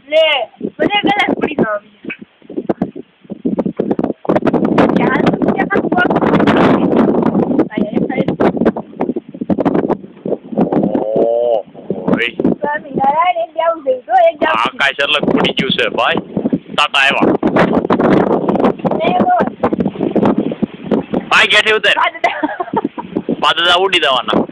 લે મને ગલાસ પડી ગયો ચાલ ક્યાં કોક આયા ઓય સ્વામી નારાયણ એક જાવ દે તો એક જાવ આકાશ એટલે પડી ગયું છે ભાઈ તાતા આવ્યા ભાઈ ગેઠે ઉતર પાદા ઉડી દેવાના